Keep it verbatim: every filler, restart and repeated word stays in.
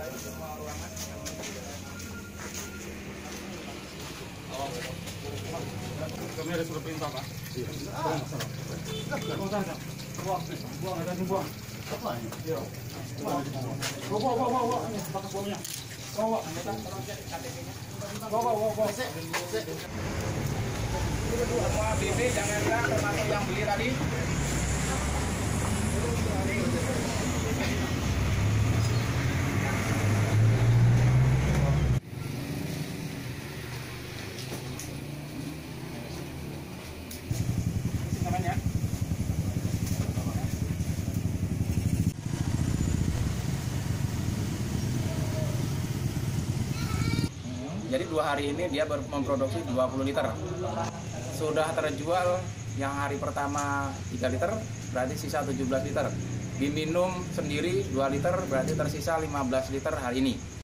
Kami ada surat perintah, Pak. Iya. Buang masalah. Buang saja. Buang, buang ada buang. Apa ini? Iya. Buang, buang, buang, buang, buang. Ini bakas buangnya. Buang, buang. Buang, buang, buang, buang. Semua B B jangan gerak, termasuk yang beli tadi. Jadi dua hari ini dia memproduksi dua puluh liter. Sudah terjual yang hari pertama tiga liter, berarti sisa tujuh belas liter. Diminum sendiri dua liter, berarti tersisa lima belas liter hari ini.